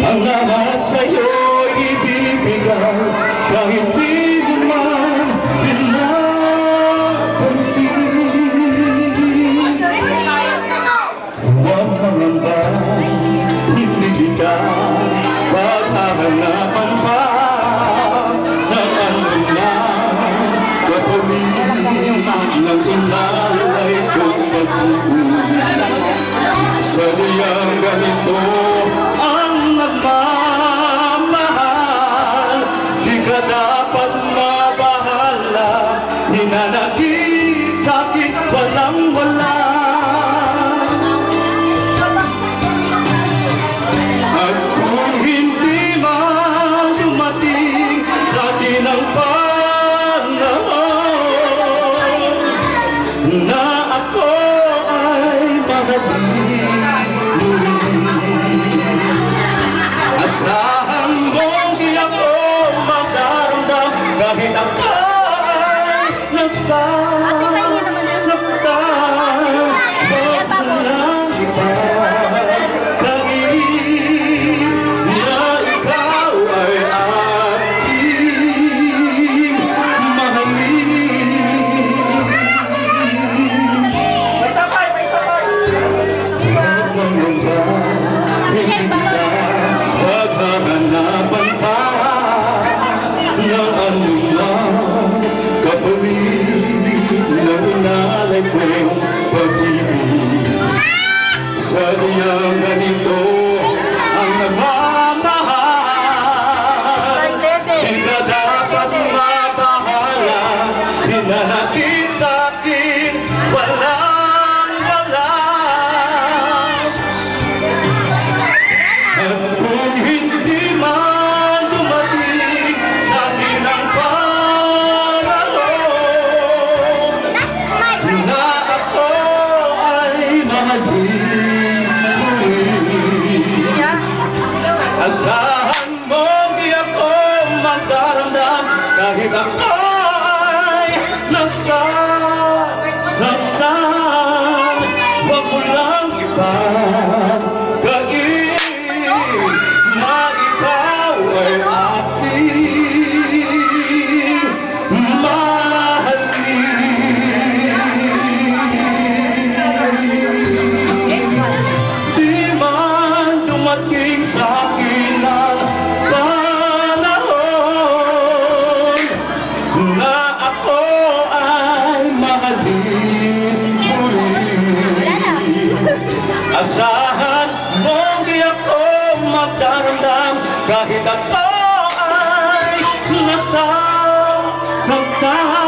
Ang lahat sa'yo'y ibibigay kahit di mo man pinapansin. Huwag mangamba, hindi kita paghahanapan pa ng anuman kapalit ng inalay kong pag-uwi. Sa diyang ganito ang nagmamahal, di ka dapat mabahala, hinanakit sa'kin walang-wala. At kung hindi man dumating sa atin ang panahon na ako ay mahalin muli, asahan mong di ako magdaramdam kahit ako ay nasasaktan. Huwag mo lang ipagkain na ikaw ay aking mahalin. May sabay! Huwag mangamba, hindi kita paghahanapan pa ng anuman kapalit ng inalay kong pag-ibig. Sa diyang ganito ang nagmamahal, di ka dapat mabahala, hinanakit sa'kin walang-wala. At kung hindi man dumating sa atin ang panahon na ako ay mahalin muli, asahan mong di ako magdaramdam kahit ako ay nasasaktan. Huwag mo lang ipagkain na ikaw ay aking mahalin. Di man dumating sa akin ang panahon na ako ay mahalin muli, asahan mong di ako magdaramdam kahit ako ay nasasaktan.